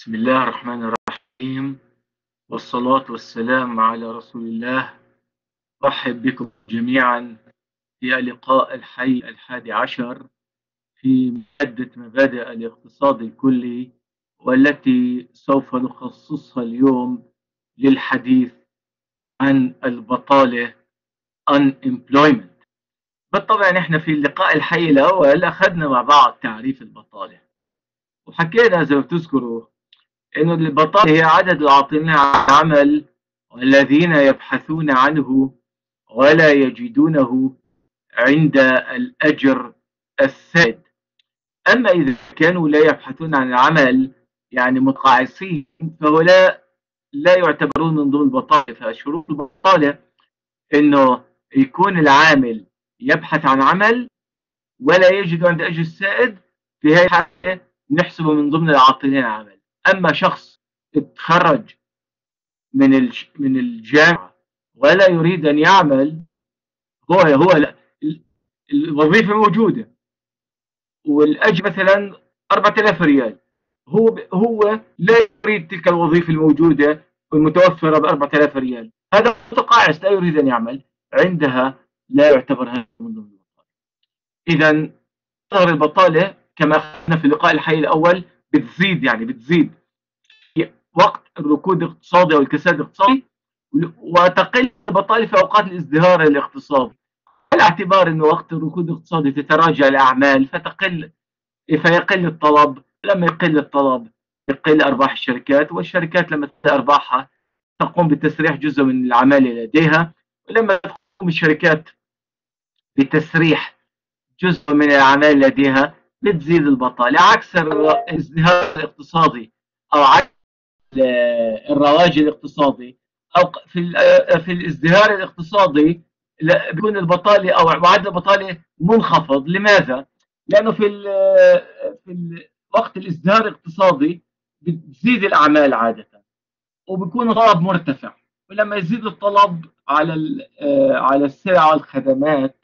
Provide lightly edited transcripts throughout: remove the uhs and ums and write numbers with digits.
بسم الله الرحمن الرحيم، والصلاة والسلام على رسول الله. أرحب بكم جميعا في لقاء الحي 11 في مادة مبادئ الاقتصاد الكلي، والتي سوف نخصصها اليوم للحديث عن البطالة unemployment. بالطبع احنا في اللقاء الحي الأول أخذنا مع بعض تعريف البطالة، وحكينا زي ما تذكروا إنه البطالة هي عدد العاطلين عن العمل والذين يبحثون عنه ولا يجدونه عند الأجر الثابت. أما إذا كانوا لا يبحثون عن العمل يعني متقاعسين فهؤلاء لا يعتبرون من ضمن البطالة. فشروط البطالة إنه يكون العامل يبحث عن عمل ولا يجد عند أجر السائد، في هذه الحالة نحسبه من ضمن العاطلين عن العمل. أما شخص اتخرج من الجامعة ولا يريد أن يعمل، هو لا الوظيفة موجودة والأجر مثلا 4000 ريال، هو لا يريد تلك الوظيفة الموجودة والمتوفرة ب 4000 ريال، هذا متقاعس لا يريد أن يعمل، عندها لا يعتبر هذا من ضمن البطالة. إذا ظهر البطالة كما أخذنا في اللقاء الحي الأول بتزيد في وقت الركود الاقتصادي أو الكساد الاقتصادي، وتقل البطالة في أوقات الازدهار الاقتصادي، على اعتبار أنه وقت الركود الاقتصادي تتراجع الأعمال فيقل الطلب. لما يقل الطلب يقل أرباح الشركات، والشركات لما تقل أرباحها تقوم بتسريح جزء من العمالة لديها، ولما تقوم الشركات بتسريح جزء من العمالة لديها بتزيد البطالة، عكس الازدهار الاقتصادي أو عكس الرواج الاقتصادي. أو في الازدهار الاقتصادي بيكون البطالة أو معدل البطالة منخفض. لماذا؟ لأنه في وقت الازدهار الاقتصادي بتزيد الأعمال عادة وبيكون الطلب مرتفع، ولما يزيد الطلب على السلع والخدمات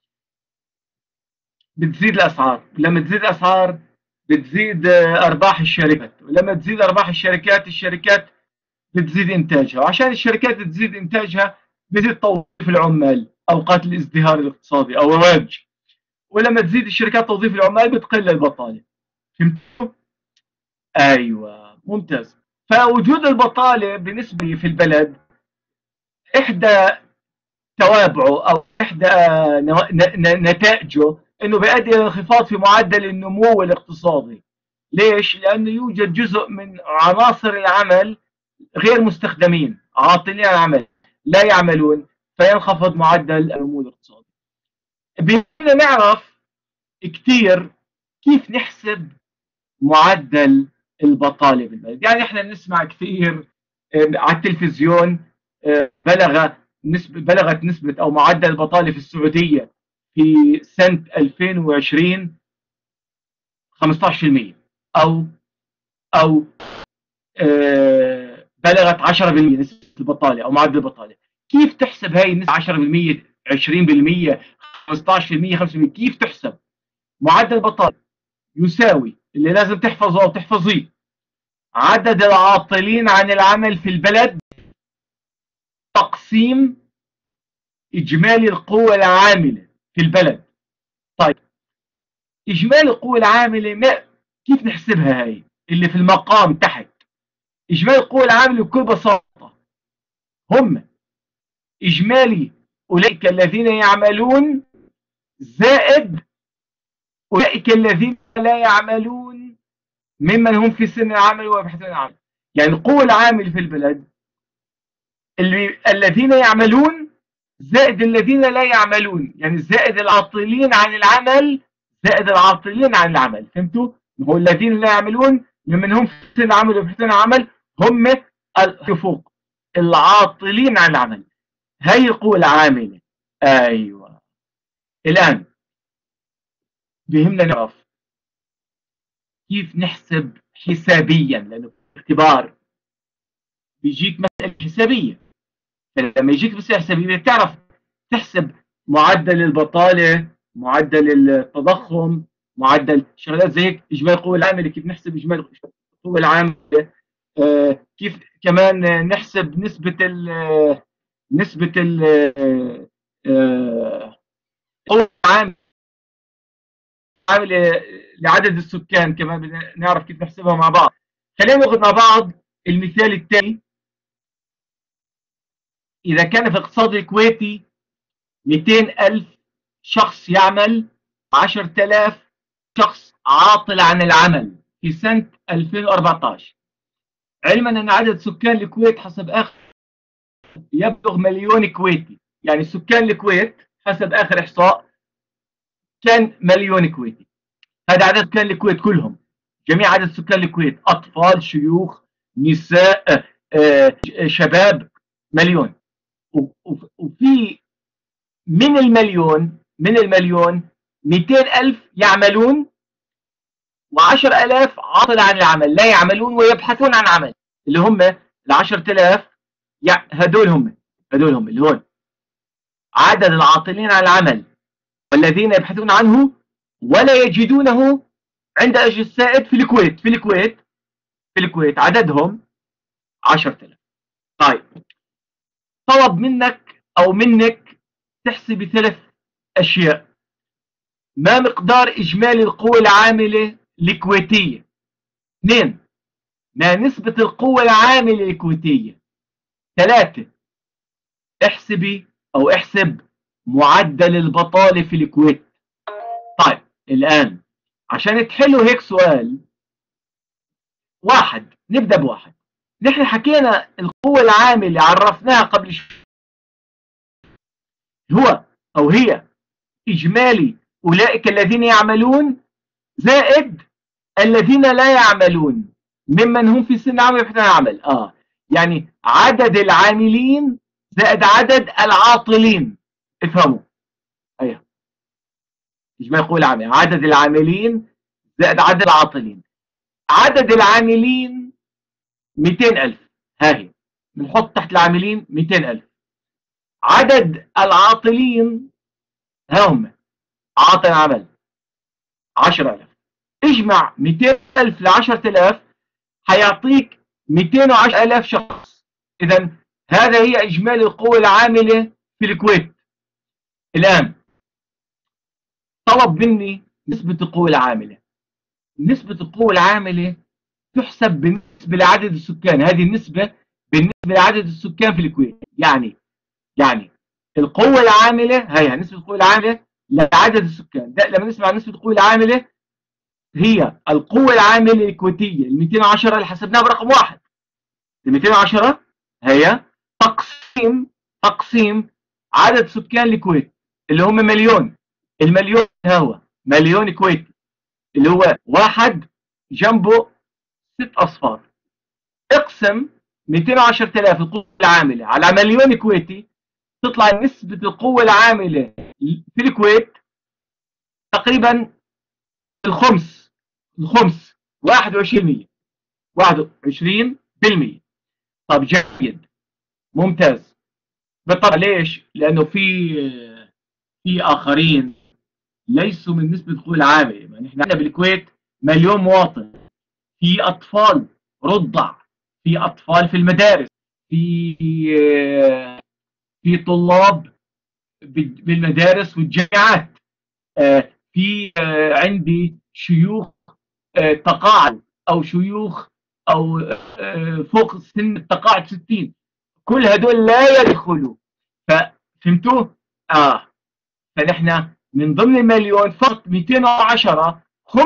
بتزيد الأسعار، لما تزيد الأسعار بتزيد أرباح الشركات، ولما تزيد أرباح الشركات بتزيد إنتاجها، وعشان الشركات تزيد إنتاجها بتزيد توظيف العمال أوقات الازدهار الاقتصادي أو الرواج، ولما تزيد الشركات توظيف العمال بتقل البطالة. فهمتوا؟ أيوة، ممتاز. فوجود البطالة بالنسبة في البلد إحدى توابعه أو إحدى نتائجه إنه بيؤدي إلى انخفاض في معدل النمو الاقتصادي. ليش؟ لأنه يوجد جزء من عناصر العمل غير مستخدمين، عاطلين عن العمل لا يعملون، فينخفض معدل النمو الاقتصادي. بدنا نعرف كثير كيف نحسب معدل البطالة بالبلد. يعني احنا بنسمع كثير على التلفزيون بلغت نسبة أو معدل البطالة في السعودية في سنة 2020 15%، أو بلغت 10% نسبة البطالة أو معدل البطالة. كيف تحسب هاي النسبة 10%، 20%، 15%، 5%؟ كيف تحسب؟ معدل البطالة يساوي اللي لازم تحفظه أو تحفظيه عدد العاطلين عن العمل في البلد تقسيم إجمالي القوة العاملة في البلد. طيب إجمالي القوة العاملة كيف نحسبها؟ هاي اللي في المقام تحت إجمالي القوة العاملة بكل بساطة هم إجمالي أولئك الذين يعملون زائد أولئك الذين لا يعملون ممن هم في سن العمل ويبحثون عن العمل. يعني القوة العاملة في البلد الذين يعملون زائد الذين لا يعملون، يعني زائد العاطلين عن العمل زائد العاطلين عن العمل. فهمتوا؟ هو الذين لا يعملون ممن هم في سن العمل ويبحثون عن العمل هم فوق العاطلين عن العمل. هي القوة العاملة. أيوة. الآن بهمنا نعرف كيف نحسب حسابيا، لأنه اختبار بيجيك مسألة حسابية، فلما يجيك مسألة حسابية تعرف تحسب معدل البطالة، معدل التضخم، معدل شغلات زي هيك. إجمالي القوة العاملة كيف نحسب إجمالي القوة العاملة. كيف كمان نحسب نسبة القوة العاملة لعدد السكان، كمان بدنا نعرف كيف نحسبها مع بعض. خلينا ناخذ مع بعض المثال الثاني. إذا كان في الاقتصاد الكويتي 200,000 شخص يعمل، 10,000 شخص عاطل عن العمل في سنة 2014، علما أن عدد سكان الكويت حسب آخر يبلغ مليون كويتي. يعني سكان الكويت حسب آخر إحصاء كان مليون كويتي. هذا عدد سكان الكويت كلهم، جميع عدد سكان الكويت، أطفال، شيوخ، نساء، شباب، مليون. وفي من المليون 200,000 يعملون، و10,000 عاطل عن العمل، لا يعملون ويبحثون عن عمل، اللي هم ال10,000. هدول هم اللي هون عدد العاطلين عن العمل والذين يبحثون عنه ولا يجدونه عند أجل السائد في الكويت. عددهم 10,000. طيب، طلب منك أو منك تحسب 3 أشياء. ما مقدار إجمالي القوة العاملة الكويتية؟ 2. ما نسبة القوة العاملة الكويتية؟ 3. احسب معدل البطالة في الكويت. طيب الآن عشان تحلوا هيك سؤال واحد، نبدأ بواحد. نحن حكينا القوة العاملة عرفناها قبل شوي، هو أو هي إجمالي أولئك الذين يعملون زائد الذين لا يعملون ممن هم في سن عمل يبحثون عن عمل. يعني عدد العاملين زائد عدد العاطلين. افهموا. ايوه، اجمالي القوة العاملة عدد العاملين زائد عدد العاطلين. عدد العاملين 200,000، هاي بنحط تحت العاملين 200,000. عدد العاطلين هم عاطل عمل 10,000. اجمع 200,000 ل 10,000 حيعطيك 210,000 شخص. إذا هذا هي إجمالي القوة العاملة في الكويت. الآن طلب مني نسبة القوة العاملة. نسبة القوة العاملة تحسب بالنسبة لعدد السكان. هذه النسبة بالنسبة لعدد السكان في الكويت. يعني القوة العاملة هي نسبة القوة العاملة لعدد السكان. ده لما نسمع نسبة القوة العاملة هي القوة العاملة الكويتية ال 210 اللي حسبناها برقم واحد. ال 210 هي تقسيم عدد سكان الكويت اللي هم مليون. المليون هو مليون كويتي، اللي هو واحد جنبه 6 أصفار. اقسم 210,000 القوة العاملة على مليون كويتي، تطلع نسبة القوة العاملة في الكويت تقريبا الخمس 21%. 21%. طب جيد، ممتاز. بالطبع ليش؟ لأنه في آخرين ليسوا من نسبة القوة العاملة. يعني احنا عندنا بالكويت مليون مواطن، في أطفال رضع، في أطفال في المدارس، في في طلاب بالمدارس والجامعات، في عندي شيوخ تقاعد أو شيوخ أو فوق سن التقاعد 60. كل هدول لا يدخلوا. فهمتوا؟ فنحن من ضمن المليون فقط 210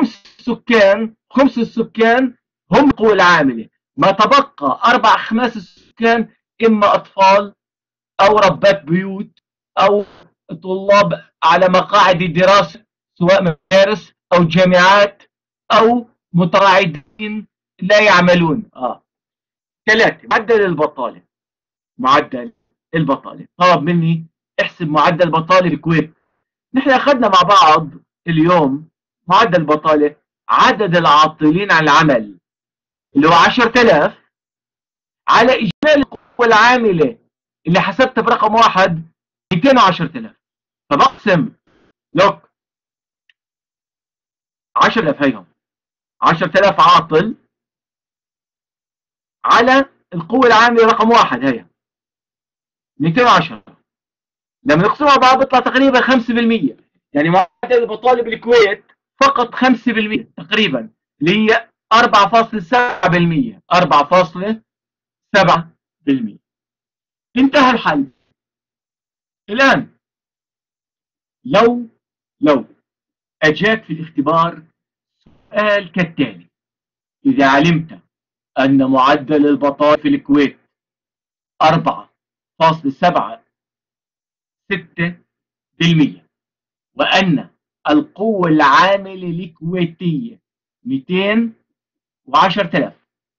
خمس السكان هم القوى العاملة. ما تبقى 4/5 السكان إما أطفال أو ربات بيوت أو طلاب على مقاعد الدراسة، سواء مدارس أو جامعات أو متقاعدين لا يعملون. 3. معدل البطالة. طلب مني احسب معدل البطالة في الكويت. نحن أخذنا مع بعض اليوم معدل البطالة، عدد العاطلين عن العمل اللي هو 10,000 على إجمالي القوة العاملة اللي حسبتها برقم واحد 210,000. فبقسم لك 10,000 هيهم 10,000 عاطل على القوة العاملة رقم 1 هي 210. لما نقسمها بعض بيطلع تقريبا 5%. يعني معدل البطالة بالكويت فقط 5% تقريبا، اللي هي 4.7%. 4.7%. انتهى الحل. الآن لو أجاك في الاختبار سؤال كالتالي: إذا علمت أن معدل البطالة في الكويت 4.76%، وأن القوة العاملة الكويتية 210,000،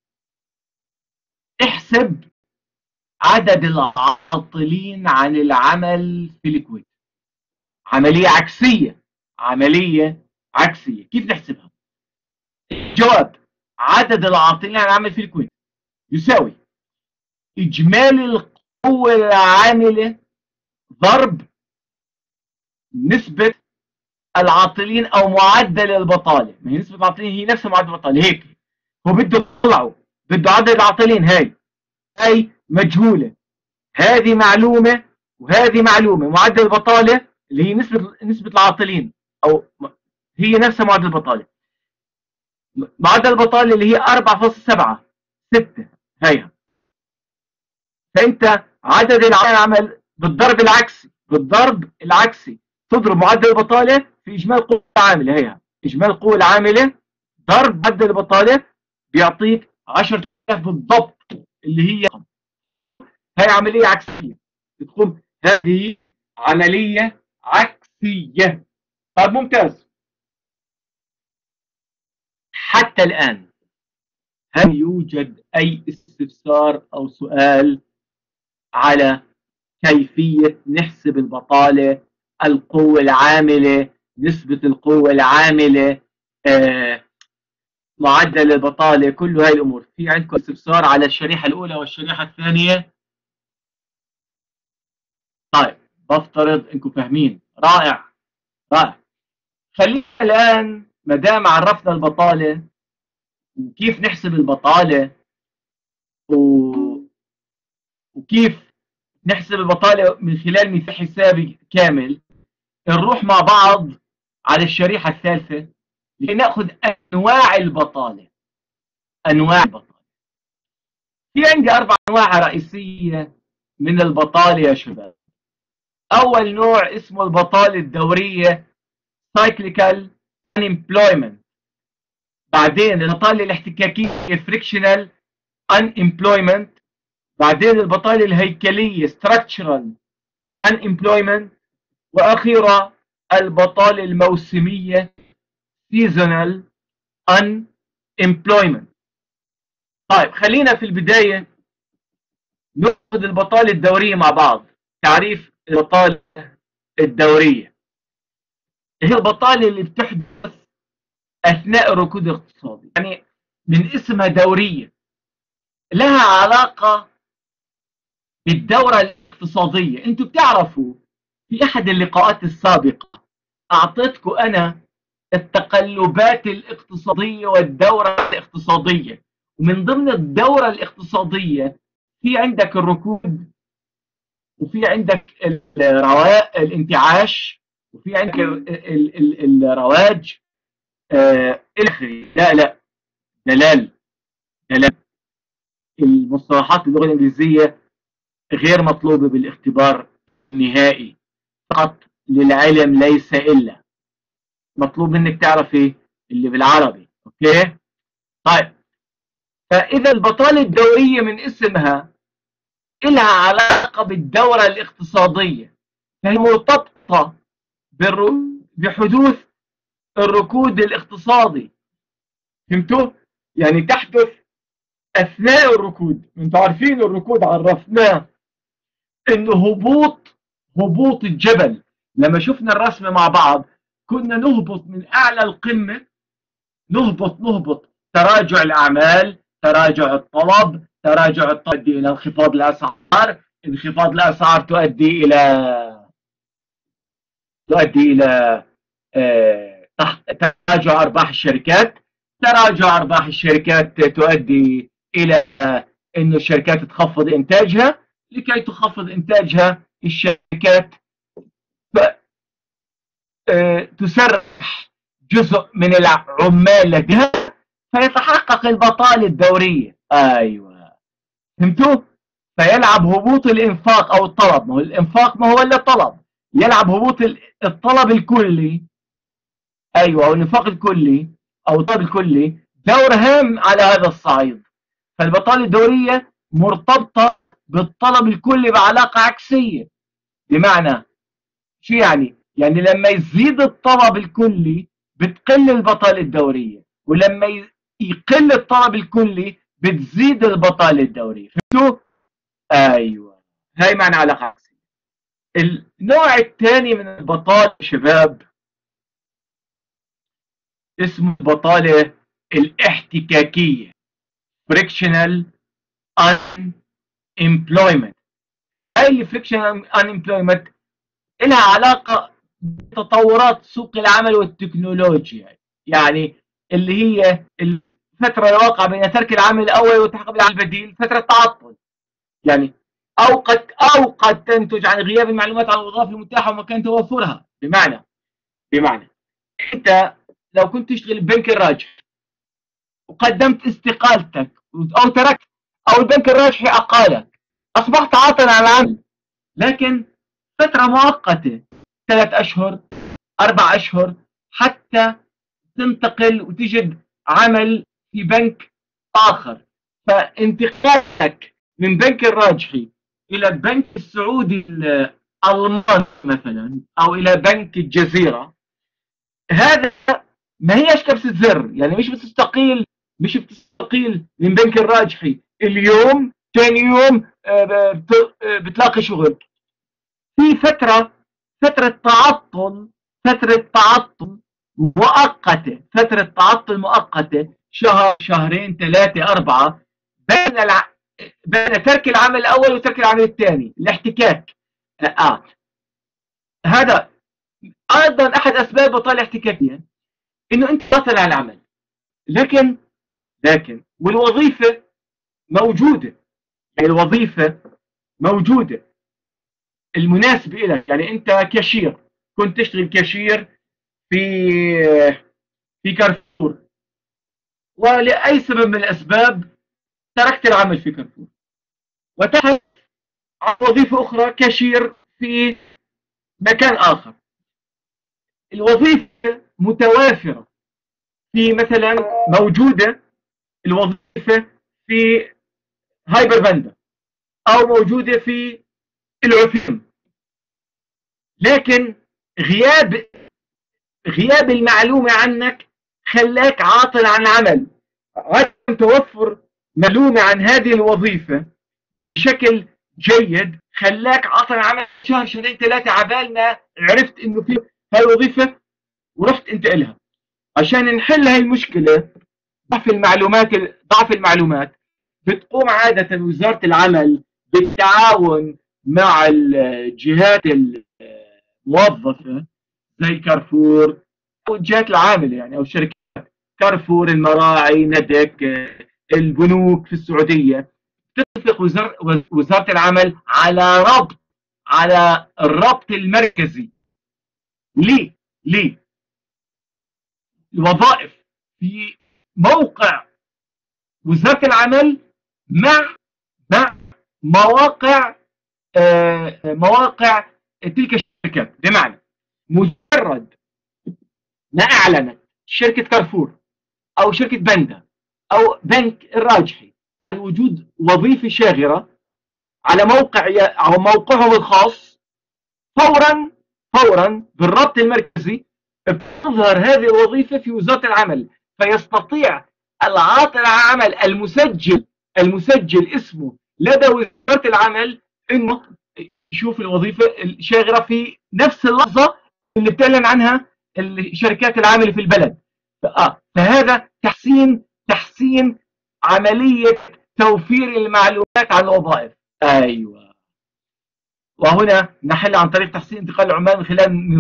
احسب عدد العاطلين عن العمل في الكويت. عملية عكسية. عملية عكسية. كيف نحسبها؟ جواب: عدد العاطلين عن العمل في الكويت يساوي إجمالي القوة العاملة ضرب نسبة العاطلين أو معدل البطالة. ما هي نسبة العاطلين هي نفس معدل البطالة. هيك هو بده يطلعه، بده عدد العاطلين. هاي مجهولة، هذه معلومة وهذه معلومة. معدل البطالة اللي هي نسبة العاطلين، أو هي نفسها معدل البطالة. معدل البطالة اللي هي 4.76 هيها. فأنت عدد العمل بالضرب العكسي تضرب معدل البطالة في إجمالي القوة العاملة. هيها إجمالي القوة العاملة ضرب معدل البطالة بيعطيك 10,000 بالضبط، اللي هي عملية عكسية. بتقوم هذه عملية عكسية. طيب ممتاز. حتى الآن هل يوجد أي استفسار أو سؤال على كيفية نحسب البطالة، القوة العاملة، نسبة القوة العاملة، معدل البطالة، كل هاي الأمور؟ في عندكم استفسار على الشريحة الأولى والشريحة الثانية؟ طيب بفترض أنكم فاهمين. رائع رائع. خلينا الآن ما دام عرفنا البطالة وكيف نحسب البطالة وكيف نحسب البطالة من خلال مثال حسابي كامل، نروح مع بعض على الشريحة الثالثة لنأخذ أنواع البطالة. أنواع البطالة. في عندي 4 أنواع رئيسية من البطالة يا شباب. أول نوع اسمه البطالة الدورية cyclical unemployment. بعدين البطالة الاحتكاكية frictional unemployment. بعدين البطالة الهيكلية structural unemployment. وأخيرا البطالة الموسمية seasonal unemployment. طيب خلينا في البداية نأخذ البطالة الدورية مع بعض. تعريف البطالة الدورية: هي البطالة اللي بتحدث أثناء الركود الاقتصادي. يعني من اسمها دورية، لها علاقة بالدورة الاقتصادية. انتوا بتعرفوا في أحد اللقاءات السابقة أعطيتكم أنا التقلبات الاقتصادية والدورة الاقتصادية، ومن ضمن الدورة الاقتصادية في عندك الركود، وفي عندك الانتعاش، وفي عندك الرواج الى لا دلال. المصطلحات اللغة الإنجليزية غير مطلوبة بالاختبار النهائي، فقط للعلم ليس إلا. مطلوب منك تعرف ايه اللي بالعربي. اوكي طيب. فإذا البطالة الدورية من اسمها إلها علاقة بالدورة الاقتصادية، فهي مرتبطة بحدوث الركود الاقتصادي. فهمتوا؟ يعني تحدث أثناء الركود. انتوا عارفين الركود عرفناه إنه هبوط الجبل. لما شفنا الرسم مع بعض كنا نهبط من أعلى القمة، نهبط تراجع الأعمال، تراجع الطلب، تراجع الطلب تؤدي إلى انخفاض الأسعار، انخفاض الأسعار تؤدي إلى تراجع أرباح الشركات، تراجع أرباح الشركات تؤدي إلى إنه الشركات تخفض إنتاجها. لكي تخفض إنتاجها الشركات تسرح جزء من العمال لديها، فيتحقق البطالة الدورية. أيوة، فهمتوا؟ فيلعب هبوط الإنفاق أو الطلب، ما هو الإنفاق ما هو إلا طلب، يلعب هبوط الطلب الكلي، أيوة، أو الإنفاق الكلي أو الطلب الكلي دور هام على هذا الصعيد. فالبطالة الدورية مرتبطة بالطلب الكلي بعلاقة عكسية. بمعنى شو يعني؟ يعني لما يزيد الطلب الكلي بتقل البطالة الدورية، ولما يقل الطلب الكلي بتزيد البطالة الدورية. فهمتوا؟ ايوه، هاي معنى علاقة عكسية. النوع الثاني من البطالة شباب اسمه البطالة الاحتكاكية، frictional unemployment. هاي frictional unemployment لها علاقة بتطورات سوق العمل والتكنولوجيا، يعني اللي هي الفترة الواقعة بين ترك العمل الأول والتحق بالعمل البديل، فترة تعطل يعني، أو قد تنتج عن غياب المعلومات عن الوظائف المتاحة ومكان توفرها. بمعنى أنت لو كنت تشتغل ببنك الراجح وقدمت استقالتك أو تركت، أو البنك الراجحي أقالك، أصبحت عاطلا عن العمل، لكن فترة مؤقتة، 3 أشهر 4 أشهر، حتى تنتقل وتجد عمل في بنك آخر. فانتقالك من بنك الراجحي إلى البنك السعودي الألماني مثلا، أو إلى بنك الجزيرة، هذا ما هيش كبسة زر، يعني مش بتستقيل من بنك الراجحي اليوم ثاني يوم بتلاقي شغل. في فترة تعطل مؤقتة، فترة تعطل مؤقتة، شهر شهرين 3 4، بين ترك العمل الأول وترك العمل الثاني، الاحتكاك. هذا أيضا أحد أسباب البطالة الاحتكاكية، إنه أنت تصل على العمل، لكن والوظيفة موجودة، يعني الوظيفة موجودة المناسب لك. يعني أنت كاشير، كنت تشتغل كاشير في كارفور، ولأي سبب من الأسباب تركت العمل في كارفور وتحت على وظيفة أخرى كاشير في مكان آخر. الوظيفة متوافرة، في مثلا موجودة الوظيفة في هايبر باندا، أو موجودة في العفيم، لكن غياب المعلومة عنك خلاك عاطل عن العمل. عدم توفر معلومة عن هذه الوظيفة بشكل جيد خلاك عاطل عن العمل شهر شهرين 3 عبال ما عرفت انه في هاي الوظيفة ورحت انت إلها. عشان نحل هاي المشكلة، ضعف المعلومات، بتقوم عادة وزارة العمل بالتعاون مع الجهات الموظفة زي كارفور أو الجهات العاملة، يعني أو الشركات، كارفور، المراعي، ندك، البنوك في السعودية، تتفق وزارة العمل على الربط المركزي ليه الوظائف في موقع وزارة العمل مع مواقع تلك الشركات. بمعنى مجرد ما أعلنت شركة كارفور أو شركة بندا أو بنك الراجحي عن وجود وظيفة شاغرة على موقعهم الخاص، فورا بالربط المركزي بتظهر هذه الوظيفة في وزارة العمل، فيستطيع العاطل عن العمل المسجل اسمه لدى وزارة العمل انه يشوف الوظيفة الشاغرة في نفس اللحظة اللي بتعلن عنها الشركات العاملة في البلد. فهذا تحسين عملية توفير المعلومات عن الوظائف. ايوه، وهنا نحل عن طريق تحسين انتقال العمال من خلال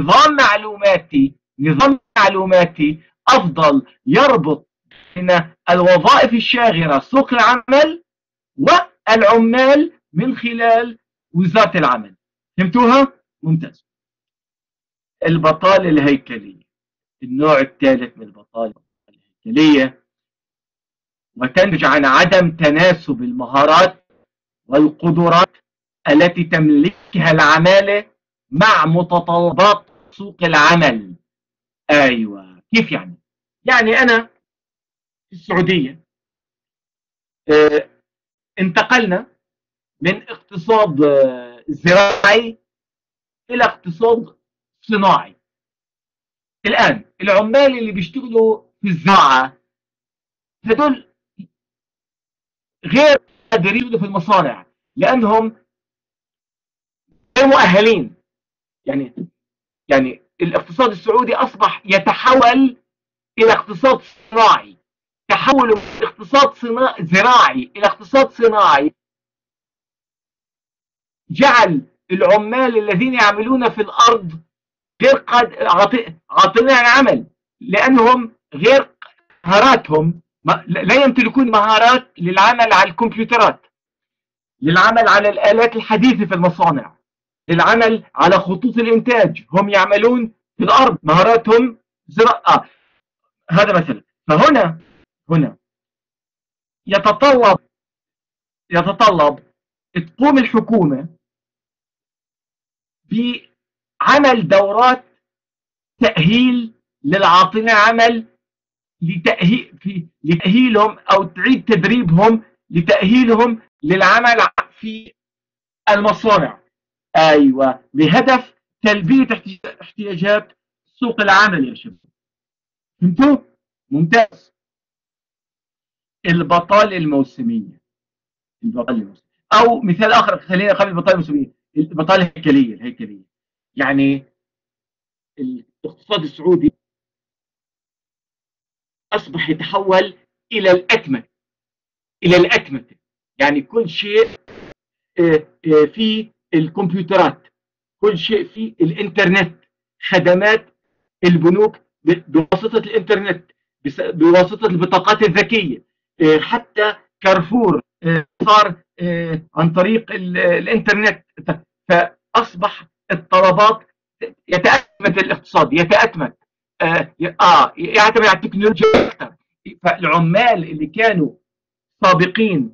نظام معلوماتي أفضل يربط بين الوظائف الشاغرة سوق العمل والعمال من خلال وزارة العمل. فهمتوها؟ ممتاز. البطالة الهيكلية، النوع الثالث من البطالة الهيكلية، وتنتج عن عدم تناسب المهارات والقدرات التي تملكها العمالة مع متطلبات سوق العمل. أيوة، كيف يعني؟ يعني أنا في السعودية انتقلنا من اقتصاد زراعي إلى اقتصاد صناعي. الآن العمال اللي بيشتغلوا في الزراعة هدول غير قادرين في المصانع لأنهم غير مؤهلين. يعني الاقتصاد السعودي أصبح يتحول إلى اقتصاد صناعي. تحول من اقتصاد زراعي إلى اقتصاد صناعي جعل العمال الذين يعملون في الأرض غير عاطلين عن العمل، لأنهم غير مهاراتهم لا يمتلكون مهارات للعمل على الكمبيوترات، للعمل على الآلات الحديثة في المصانع، للعمل على خطوط الإنتاج. هم يعملون في الأرض، مهاراتهم زراعة. هذا مثلا. فهنا يتطلب تقوم الحكومة بعمل دورات تأهيل للعاطلين عمل، لتأهيلهم أو تعيد تدريبهم لتأهيلهم للعمل في المصانع. أيوة، بهدف تلبية احتياجات سوق العمل يا شباب. فهمتوا؟ ممتاز. البطالة الموسمية. أو مثال آخر، خلينا قبل البطالة الموسمية، البطالة الهيكلية. يعني الاقتصاد السعودي أصبح يتحول إلى الأتمتة. يعني كل شيء في الكمبيوترات، كل شيء في الإنترنت، خدمات البنوك بواسطة الإنترنت، بواسطة البطاقات الذكية. حتى كارفور صار عن طريق الإنترنت. فأصبح الطلبات يتأتمت الاقتصاد، يتأتمت يعتمد على التكنولوجيا أكثر. فالعمال اللي كانوا سابقين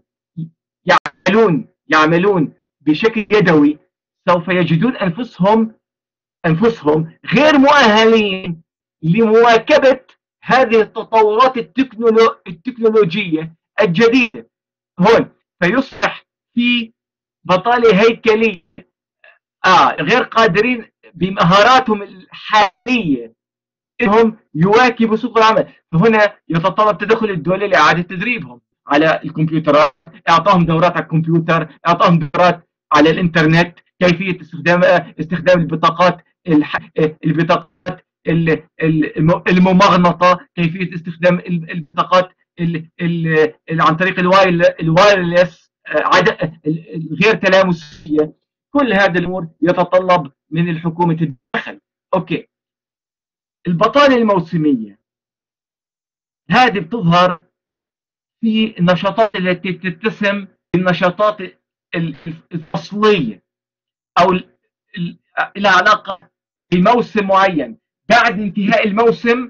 يعملون بشكل يدوي سوف يجدون أنفسهم غير مؤهلين لمواكبة هذه التطورات التكنولوجية الجديدة. هون فيصبح في بطالة هيكلية، غير قادرين بمهاراتهم الحالية انهم يواكبوا سوق العمل. فهنا يتطلب تدخل الدولة لإعادة تدريبهم على الكمبيوترات، اعطاهم دورات على الكمبيوتر، اعطاهم دورات على الانترنت، كيفية استخدام البطاقات الممغنطة، كيفية استخدام البطاقات عن طريق الوايرلس الغير تلامسية. كل هذه الأمور يتطلب من الحكومة الدخل. أوكي. البطالة الموسمية هذه بتظهر في النشاطات التي تتسم بالنشاطات الفصلية أو لها علاقة بموسم معين. بعد انتهاء الموسم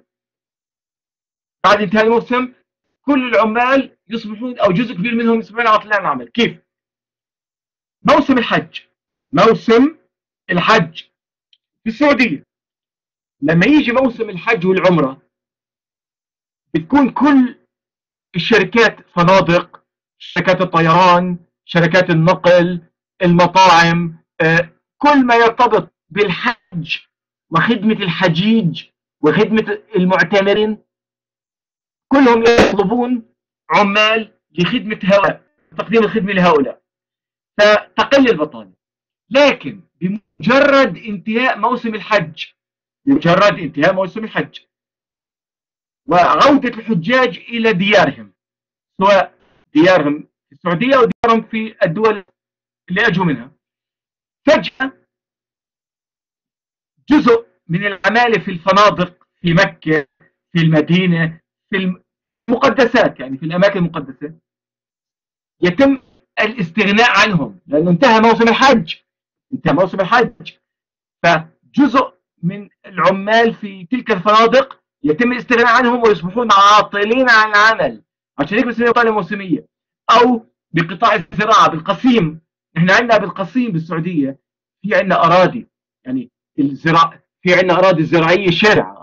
كل العمال يصبحون أو جزء كبير منهم يصبحون عاطلين عن العمل. كيف؟ موسم الحج في السعودية، لما يجي موسم الحج والعمرة بتكون كل الشركات، فنادق، شركات الطيران، شركات النقل، المطاعم، كل ما يرتبط بالحج وخدمة الحجيج وخدمة المعتمرين، كلهم يطلبون عمال لخدمة هؤلاء، تقديم الخدمة لهؤلاء، فتقل البطالة. لكن بمجرد انتهاء موسم الحج وعودة الحجاج إلى ديارهم، سواء ديارهم في السعودية أو ديارهم في الدول اللي أجوا منها، فجأة جزء من العمالة في الفنادق في مكة، في المدينة، في المقدسات، يعني في الأماكن المقدسة، يتم الاستغناء عنهم لأنه انتهى موسم الحج. انتهى موسم الحج، فجزء من العمال في تلك الفنادق يتم الاستغناء عنهم ويصبحون عاطلين عن العمل، عشان هيك بسميها بطالة موسمية. أو بقطاع الزراعة بالقصيم. احنا عندنا بالقصيم بالسعودية في عندنا أراضي، يعني في عندنا أراضي زراعية شرع.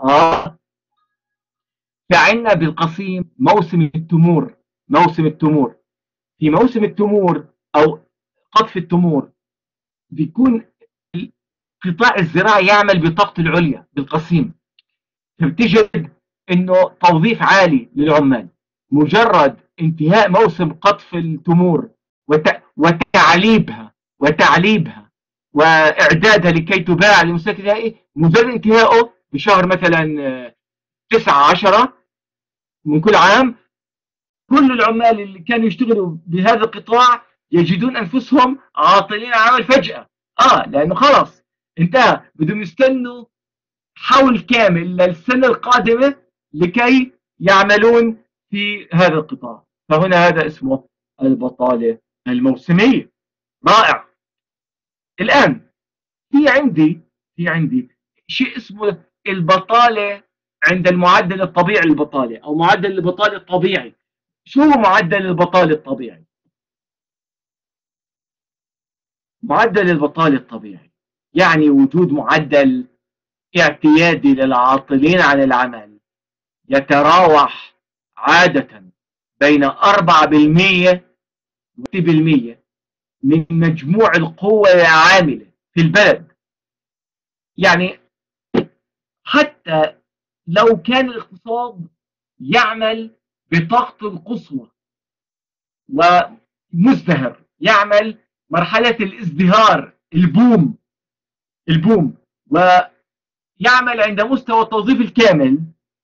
فعندنا بالقصيم موسم التمور. موسم التمور، في موسم التمور أو قطف التمور بيكون القطاع الزراعي يعمل بطاقة العليا بالقصيم، فبتجد انه توظيف عالي للعمال. مجرد انتهاء موسم قطف التمور وتعليبها واعدادها لكي تباع للمستهلك النهائي، مجرد انتهائه بشهر مثلا 9/10 من كل عام، كل العمال اللي كانوا يشتغلوا بهذا القطاع يجدون انفسهم عاطلين عن العمل فجأة. لانه خلاص انتهى، بدهم يستنوا حول كامل للسنة القادمة لكي يعملون في هذا القطاع. فهنا هذا اسمه البطالة الموسمية. رائع. الآن في عندي شيء اسمه البطالة عند المعدل الطبيعي للبطالة أو معدل البطالة الطبيعي. شو هو معدل البطالة الطبيعي؟ معدل البطالة الطبيعي يعني وجود معدل اعتيادي للعاطلين عن العمل يتراوح عادة بين 4% و6% من مجموع القوة العاملة في البلد. يعني حتى لو كان الاقتصاد يعمل بطاقته القصوى ومزدهر، يعمل مرحلة الازدهار، البوم، ويعمل عند مستوى التوظيف الكامل،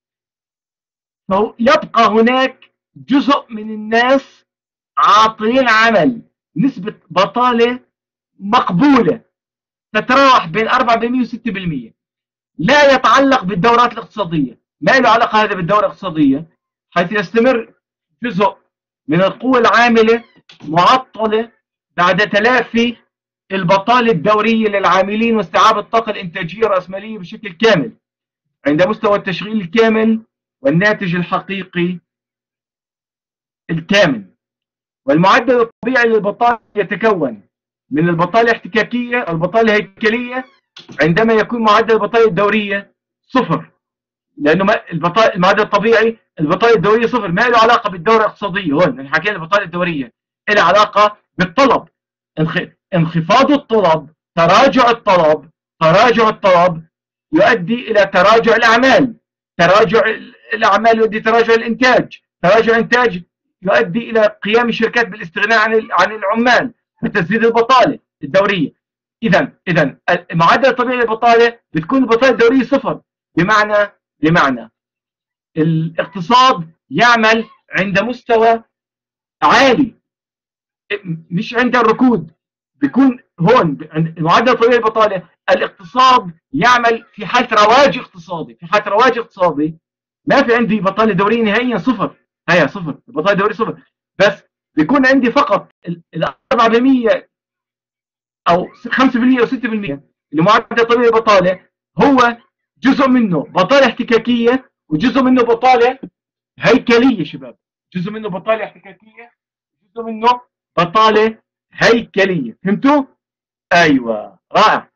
يبقى هناك جزء من الناس عاطلين عمل، نسبة بطالة مقبولة تتراوح بين 4% و 6%. لا يتعلق بالدورات الاقتصادية، ما له علاقة هذا بالدورة الاقتصادية، حيث يستمر جزء من القوى العاملة معطلة بعد تلافي البطالة الدورية للعاملين واستيعاب الطاقة الإنتاجية الرأسمالية بشكل كامل عند مستوى التشغيل الكامل والناتج الحقيقي الكامل. والمعدل الطبيعي للبطالة يتكون من البطالة الاحتكاكية أو البطالة الهيكلية عندما يكون معدل البطالة الدورية صفر، لأنه المعدل الطبيعي البطالة الدورية صفر، ما له علاقة بالدورة الاقتصادية. هون حكينا البطالة الدورية لها علاقة بالطلب، انخفاض الطلب، تراجع الطلب يؤدي إلى تراجع الأعمال، تراجع الأعمال يؤدي إلى تراجع الإنتاج، تراجع الإنتاج يؤدي إلى قيام الشركات بالاستغناء عن العمال، فتزيد البطالة الدورية. إذا المعدل الطبيعي للبطالة بتكون البطالة الدورية صفر، بمعنى الاقتصاد يعمل عند مستوى عالي مش عند الركود. بيكون هون المعدل الطبيعي للبطالة الاقتصاد يعمل في حالة رواج اقتصادي، ما في عندي بطالة دورية نهائيا صفر، هي صفر، البطالة الدورية صفر، بس بيكون عندي فقط ال 4% أو 5% أو 6% اللي معدل طبيعي البطالة، هو جزء منه بطالة احتكاكية وجزء منه بطالة هيكلية. شباب، جزء منه بطالة احتكاكية، جزء منه بطالة هيكلية. فهمتوا؟ أيوة، رائع.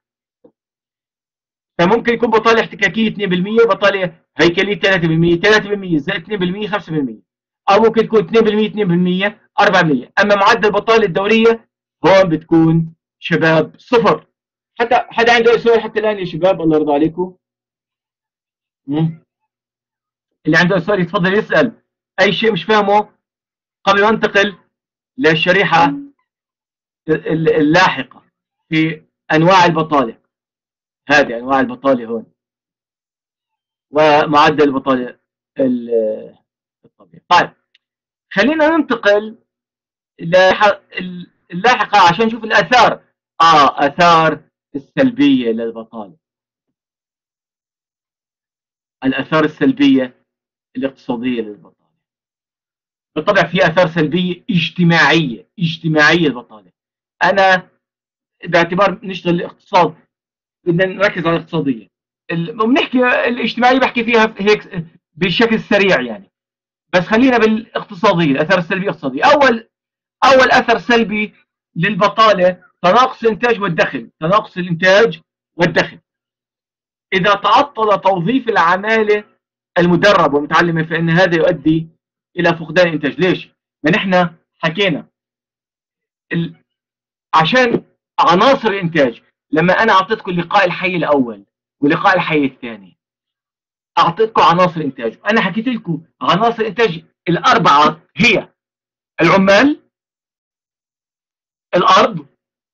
فممكن يكون بطالة احتكاكية 2%، بطالة هيكلية 3%، زائد 2% 5%، أو ممكن تكون 2% 4%. أما معدل البطالة الدورية هون بتكون شباب صفر. حدا عنده أي سؤال حتى الآن يا شباب؟ الله يرضى عليكم. اللي عنده سؤال يتفضل يسأل أي شيء مش فاهمه قبل ما انتقل للشريحة اللاحقة في أنواع البطالة. هذه أنواع البطالة هون ومعدل البطالة الطبيعي. طيب، خلينا ننتقل اللاحقة عشان نشوف الآثار. آثار السلبية للبطالة، الآثار السلبية الاقتصادية للبطالة. بالطبع في آثار سلبية اجتماعية البطالة. أنا باعتبار نشتغل الاقتصاد بدنا نركز على الاقتصادية. بنحكي الاجتماعية بحكي فيها هيك بشكل سريع يعني، بس خلينا بالاقتصادية. الأثر السلبي الاقتصادي. أول أثر سلبي للبطالة تناقص الإنتاج والدخل. تناقص الإنتاج والدخل. إذا تعطل توظيف العمالة المدربة والمتعلمة فإن هذا يؤدي إلى فقدان الإنتاج. ليش؟ ما نحن حكينا عشان عناصر الإنتاج. لما أنا أعطيتكم اللقاء الحي الأول ولقاء الحي الثاني أعطيتكم عناصر الإنتاج، وأنا حكيت لكم عناصر الإنتاج الأربعة هي العمال، الأرض،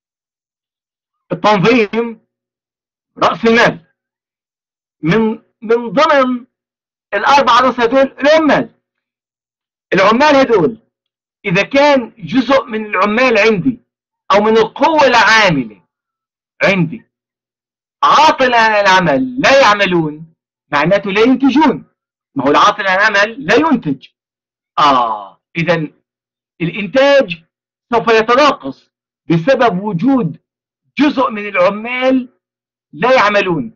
التنظيم، رأس المال. من ضمن الأربع عناصر هدول العمال هدول إذا كان جزء من العمال عندي أو من القوة العاملة عندي عاطل عن العمل لا يعملون، معناته لا ينتجون. ما هو العاطل عن العمل لا ينتج. إذا الإنتاج سوف يتناقص بسبب وجود جزء من العمال لا يعملون.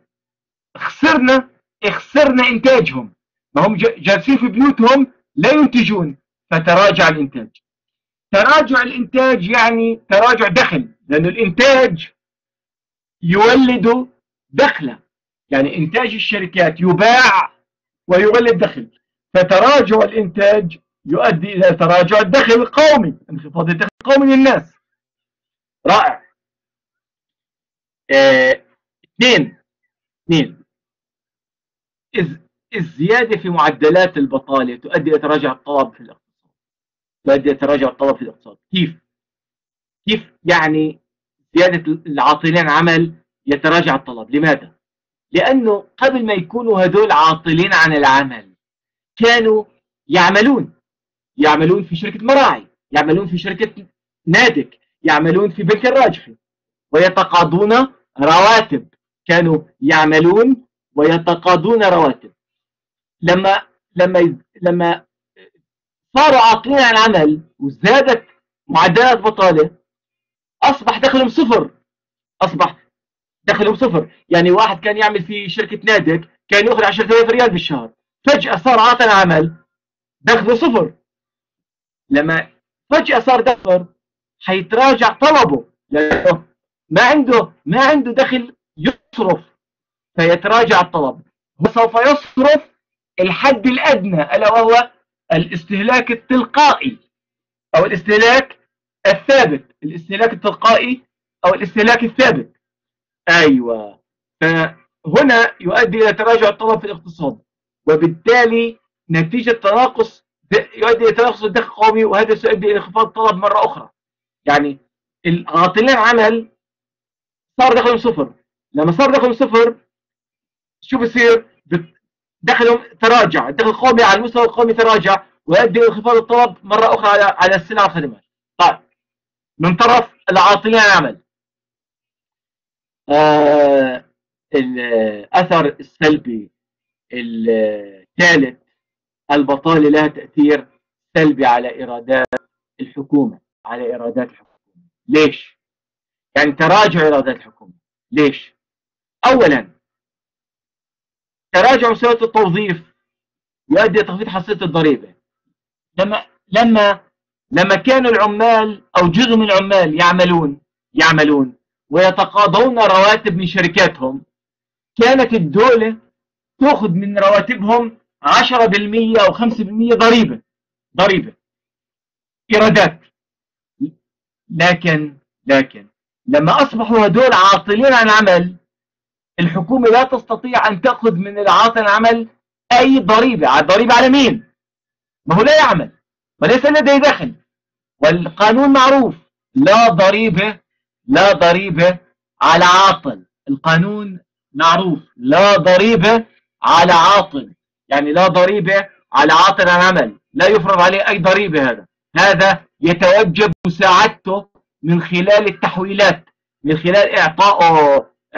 خسرنا إنتاجهم. ما هم جالسين في بيوتهم لا ينتجون، فتراجع الإنتاج. تراجع الإنتاج يعني تراجع دخل، لأن الإنتاج يولد دخلا. يعني إنتاج الشركات يباع ويولد دخل، فتراجع الإنتاج يؤدي إلى تراجع الدخل القومي، انخفاض الدخل القومي للناس. رائع. اثنين الزيادة في معدلات البطالة تؤدي إلى تراجع الطلب في الاقتصاد. كيف يعني زيادة العاطلين عمل يتراجع الطلب؟ لماذا؟ لأنه قبل ما يكونوا هدول عاطلين عن العمل كانوا يعملون في شركة مراعي، يعملون في شركة نادك، يعملون في بنك الراجحي ويتقاضون رواتب. كانوا يعملون ويتقاضون رواتب. لما صاروا عاطلين عن العمل وزادت معدلات بطالة أصبح دخلهم صفر. يعني واحد كان يعمل في شركة نادك كان يأخذ 10,000 ريال بالشهر، فجأة صار عاطل عمل دخله صفر. لما فجأة صار دخل حيتراجع طلبه لأنه ما عنده دخل يصرف، فيتراجع الطلب. وسوف يصرف الحد الأدنى ألا وهو الاستهلاك التلقائي أو الاستهلاك التلقائي أو الاستهلاك الثابت. أيوة. فهنا يؤدي إلى تراجع الطلب في الاقتصاد، وبالتالي نتيجة تناقص يؤدي إلى تناقص الدخل القومي، وهذا سيؤدي إلى انخفاض الطلب مرة أخرى. يعني العاطلين عمل صار دخلهم صفر. لما صار دخلهم صفر شو بصير؟ دخلهم تراجع، الدخل القومي على المستوى القومي تراجع، ويؤدي الى انخفاض الطلب مره اخرى على السلع والخدمات. طيب، من طرف العاطلين عن العمل، الاثر السلبي الثالث، البطاله لها تاثير سلبي على ايرادات الحكومه. ليش؟ يعني تراجع ايرادات الحكومه. ليش؟ اولا تراجع مستويات التوظيف يؤدي الى تخفيض حصيله الضريبه. لما كانوا العمال او جزء من العمال يعملون ويتقاضون رواتب من شركاتهم، كانت الدولة تأخذ من رواتبهم 10% أو 5% ضريبة إيرادات. لكن لما أصبحوا هدول عاطلين عن عمل، الحكومة لا تستطيع أن تأخذ من العاطل عن عمل أي ضريبة. الضريبة على مين؟ ما هو لا يعمل وليس لديه دخل، والقانون معروف: لا ضريبة على عاطل. القانون معروف: لا ضريبة على عاطل، يعني لا ضريبة على عاطل عن عمل، لا يفرض عليه أي ضريبة. هذا يتوجب مساعدته من خلال التحويلات، من خلال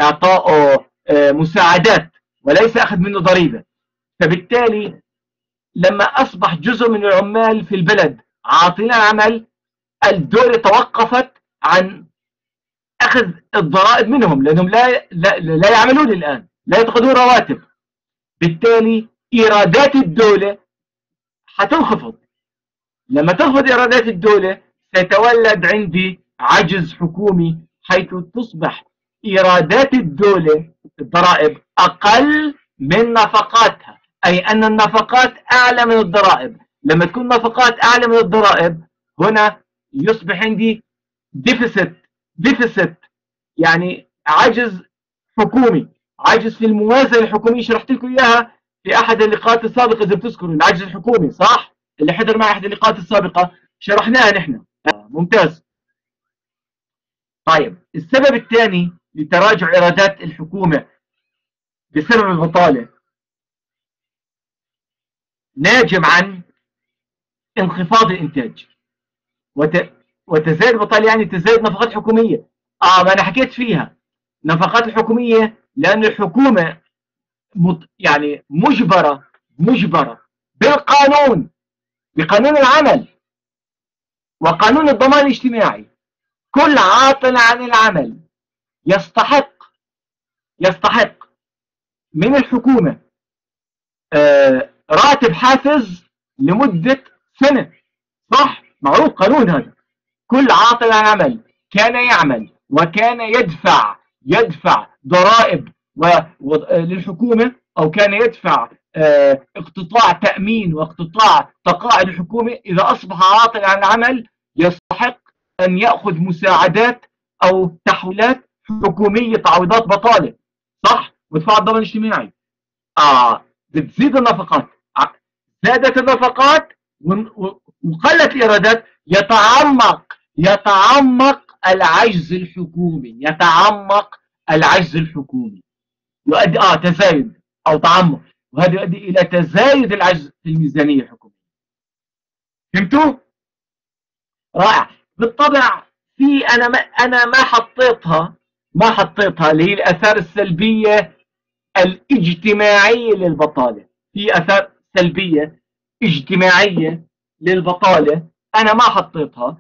إعطائه مساعدات، وليس أخذ منه ضريبة. فبالتالي لما أصبح جزء من العمال في البلد عاطلين عمل، الدولة توقفت عن أخذ الضرائب منهم، لأنهم لا يعملون الآن، لا يأخذون رواتب. بالتالي إيرادات الدولة حتنخفض. لما تنخفض إيرادات الدولة سيتولد عندي عجز حكومي، حيث تصبح إيرادات الدولة الضرائب أقل من نفقاتها، أي أن النفقات أعلى من الضرائب. لما تكون النفقات أعلى من الضرائب، هنا يصبح عندي ديفيسيت، يعني عجز حكومي، عجز في الموازنة الحكومية. شرحت لكم إياها في أحد اللقاءات السابقة إذا بتذكروا، العجز الحكومي، صح؟ اللي حضر معي أحد اللقاءات السابقة شرحناها نحن. ممتاز. طيب، السبب الثاني لتراجع إيرادات الحكومة بسبب البطالة ناجم عن انخفاض الإنتاج وتزايد البطالة، يعني تزايد نفقات حكومية. ما أنا حكيت فيها نفقات الحكومية، لأن الحكومة يعني مجبرة بالقانون، بقانون العمل وقانون الضمان الاجتماعي. كل عاطل عن العمل يستحق من الحكومة راتب حافز لمدة سنة. صح؟ معروف قانون هذا. كل عاطل عن عمل كان يعمل وكان يدفع ضرائب للحكومة، أو كان يدفع اقتطاع تأمين واقتطاع تقاعد الحكومة، إذا أصبح عاطل عن العمل يستحق أن يأخذ مساعدات أو تحويلات حكومية، تعويضات بطالة. صح؟ ويدفع الضمان الاجتماعي. بتزيد النفقات، زادت النفقات وقلت الإيرادات، يتعمق العجز الحكومي، يؤدي تزايد أو تعمق، وهذا يؤدي إلى تزايد العجز في الميزانية الحكومية. فهمتوا؟ رائع. بالطبع في أنا ما حطيتها اللي هي الآثار السلبية الاجتماعية للبطالة. في آثار سلبية اجتماعية للبطالة أنا ما حطيتها،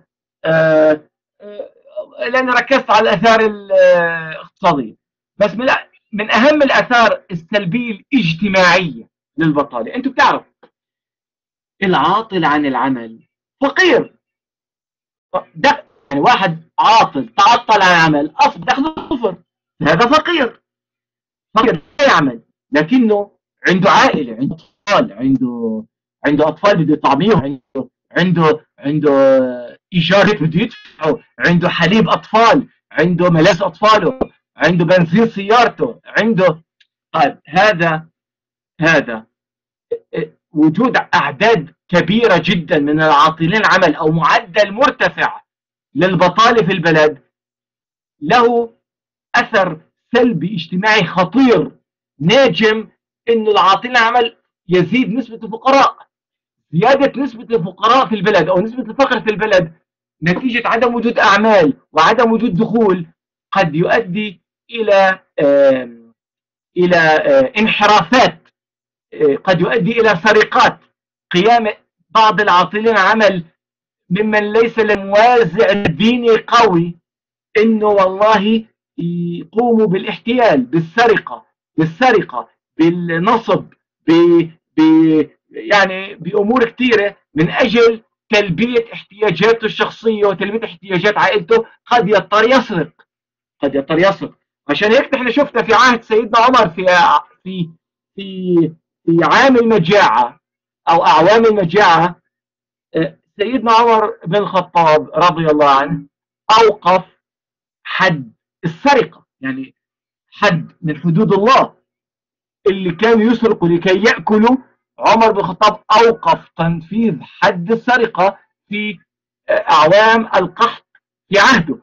لأني ركزت على الآثار الاقتصادية. بس من أهم الآثار السلبية الاجتماعية للبطالة، أنتم بتعرفوا العاطل عن العمل فقير. يعني واحد عاطل تعطل عن العمل، أصل دخله صفر، هذا فقير لا يعمل، لكنه عنده عائلة، عنده أطفال بده يطعميهم، عنده إيجار بده يدفعه، عنده حليب أطفال، عنده ملاذ أطفاله، عنده بنزين سيارته، عنده. طيب، هذا وجود أعداد كبيرة جدا من العاطلين عمل أو معدل مرتفع للبطالة في البلد له أثر سلبي اجتماعي خطير، ناجم إنه العاطلين عمل يزيد نسبة الفقراء. زيادة نسبة الفقراء في البلد أو نسبة الفقر في البلد نتيجة عدم وجود أعمال وعدم وجود دخول قد يؤدي إلى انحرافات، قد يؤدي إلى سرقات، قيام بعض العاطلين عمل ممن ليس له موازع ديني قوي إنه والله يقوموا بالاحتيال، بالسرقة، بالنصب، يعني بأمور كثيرة من أجل تلبية احتياجاته الشخصية وتلبية احتياجات عائلته. قد يضطر يسرق. عشان هيك نحن شفنا في عهد سيدنا عمر في عام المجاعة أو أعوام المجاعة، سيدنا عمر بن الخطاب رضي الله عنه أوقف حد السرقة، يعني حد من حدود الله اللي كانوا يسرقوا لكي يأكلوا. عمر بن الخطاب أوقف تنفيذ حد السرقة في أعوام القحط في عهده،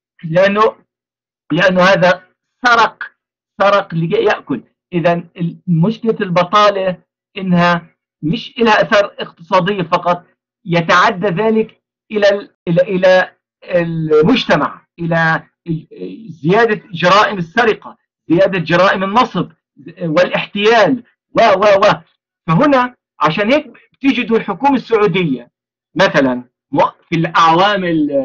لأنه هذا سرق لكي يأكل. إذا مشكلة البطالة إنها مش لها أثار اقتصادية فقط، يتعدى ذلك إلى المجتمع، إلى زيادة جرائم السرقة، زيادة جرائم النصب والاحتيال فهنا عشان هيك بتجدوا الحكومة السعودية مثلا في الأعوام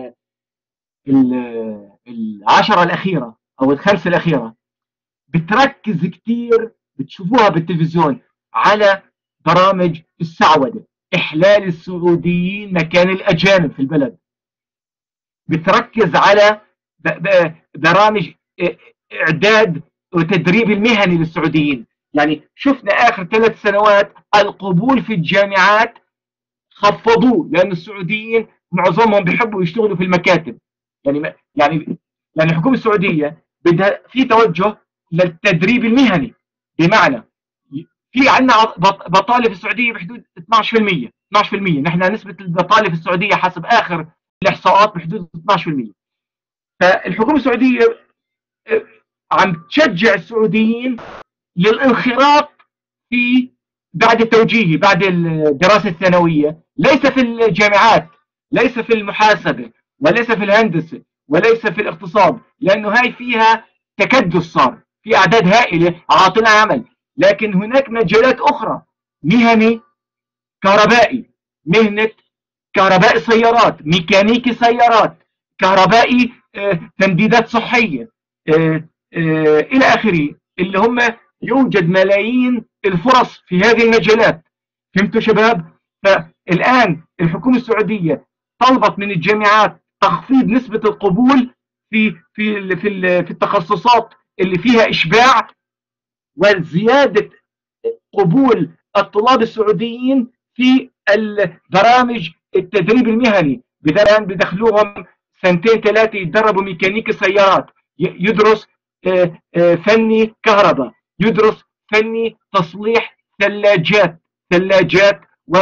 العشرة الأخيرة أو الخمسة الأخيرة بتركز كتير، بتشوفوها بالتلفزيون، على برامج السعودة، إحلال السعوديين مكان الأجانب في البلد. بتركز على برامج إعداد وتدريب المهني للسعوديين. يعني شفنا آخر 3 سنوات القبول في الجامعات خفضوه، لأن السعوديين معظمهم بيحبوا يشتغلوا في المكاتب. يعني الحكومة السعودية بدها في توجه للتدريب المهني، بمعنى في عندنا بطالة في السعودية بحدود 12%. 12% نحن نسبة البطالة في السعودية حسب آخر الإحصاءات بحدود 12%. فالحكومة السعودية عم تشجع السعوديين للانخراط في بعد التوجيهي، بعد الدراسة الثانوية، ليس في الجامعات، ليس في المحاسبة، وليس في الهندسة، وليس في الاقتصاد، لأنه هاي فيها تكدس، صار في أعداد هائلة عاطلة عمل. لكن هناك مجالات أخرى، مهني كهربائي، مهنة كهربائي سيارات، ميكانيكي سيارات، كهربائي تمديدات صحية، إلى آخره، اللي هم يوجد ملايين الفرص في هذه المجالات. فهمتوا شباب؟ فالآن الحكومة السعودية طلبت من الجامعات تخفيض نسبة القبول في التخصصات اللي فيها إشباع، وزيادة قبول الطلاب السعوديين في البرامج التدريب المهني. بدخلوهم 2 3 يتدربوا ميكانيكي سيارات، يدرس فني كهرباء، يدرس فني تصليح ثلاجات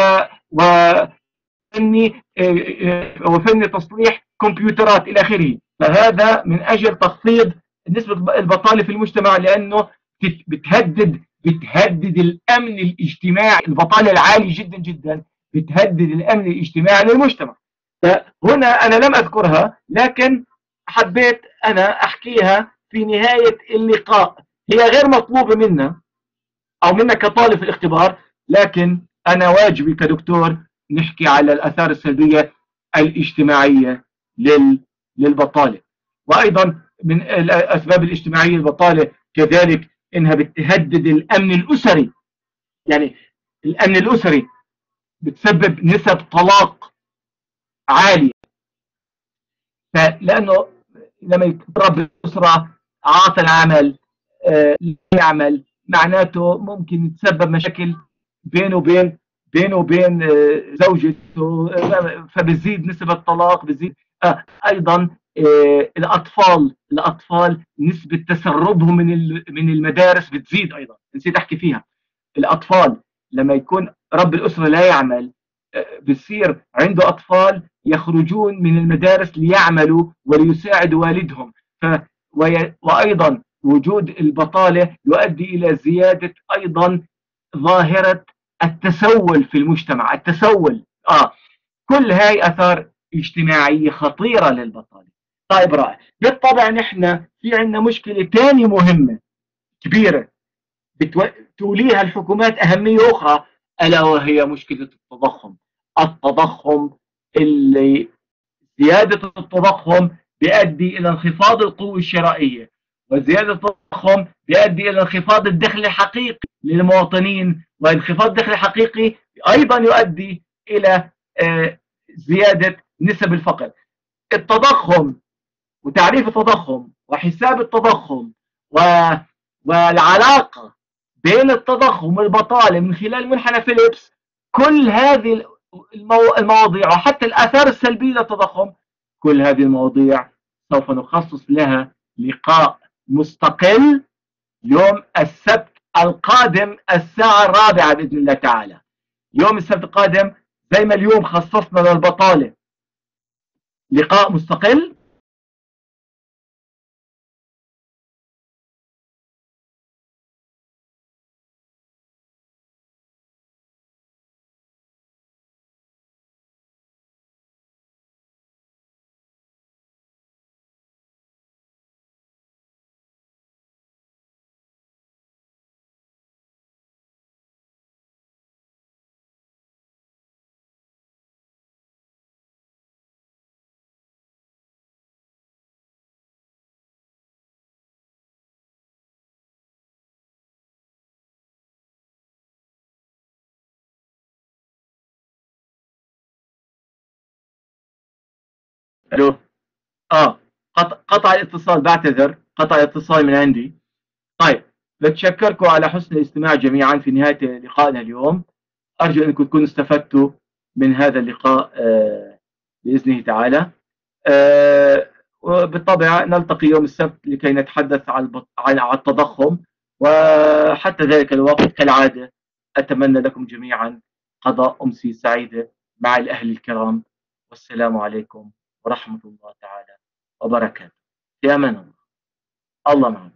وفني وفني تصليح كمبيوترات الى اخره. فهذا من اجل تخفيض نسبة البطالة في المجتمع، لانه بتهدد الامن الاجتماعي. البطاله العالي جدا جدا بتهدد الامن الاجتماعي للمجتمع. فهنا انا لم اذكرها، لكن حبيت انا احكيها في نهايه اللقاء. هي غير مطلوبه منا او منا كطالب في الاختبار، لكن انا واجبي كدكتور نحكي على الاثار السلبيه الاجتماعيه للبطاله. وايضا من الاسباب الاجتماعيه للبطاله كذلك انها بتهدد الامن الاسري. يعني الامن الاسري بتسبب نسب طلاق عاليه. لانه لما يتربى الاسره عاطل عمل، لا يعمل، معناته ممكن يتسبب مشاكل بينه وبين زوجته، فبزيد نسبة الطلاق، بزيد ايضا الاطفال نسبة تسربهم من المدارس بتزيد. ايضا نسيت احكي فيها، الاطفال لما يكون رب الاسره لا يعمل، بصير عنده اطفال يخرجون من المدارس ليعملوا وليساعدوا والدهم. وايضا وجود البطاله يؤدي الى زياده ايضا ظاهره التسول في المجتمع. التسول كل هاي اثار اجتماعيه خطيره للبطاله. طيب رائع. بالطبع نحن في عندنا مشكله ثانيه مهمه كبيره توليها الحكومات أهمية أخرى، ألا وهي مشكلة التضخم. التضخم اللي زيادة التضخم بيؤدي إلى انخفاض القوة الشرائية، وزيادة التضخم بيؤدي إلى انخفاض الدخل الحقيقي للمواطنين، وانخفاض الدخل الحقيقي أيضا يؤدي إلى زيادة نسب الفقر. التضخم وتعريف التضخم وحساب التضخم والعلاقة بين التضخم والبطالة من خلال منحنى فيليبس، كل هذه المواضيع وحتى الآثار السلبية للتضخم، كل هذه المواضيع سوف نخصص لها لقاء مستقل يوم السبت القادم الساعة 4 بإذن الله تعالى. يوم السبت القادم زي ما اليوم خصصنا للبطالة لقاء مستقل، الو. قطع الاتصال، بعتذر، قطع الاتصال من عندي. طيب، بتشكركم على حسن الاستماع جميعا في نهاية لقائنا اليوم. أرجو أنكم تكونوا استفدتوا من هذا اللقاء بإذنه تعالى. وبالطبع نلتقي يوم السبت لكي نتحدث عن التضخم. وحتى ذلك الوقت كالعادة أتمنى لكم جميعا قضاء أمسية سعيدة مع الأهل الكرام. والسلام عليكم ورحمة الله تعالى وبركاته. في أمان الله. الله معكم.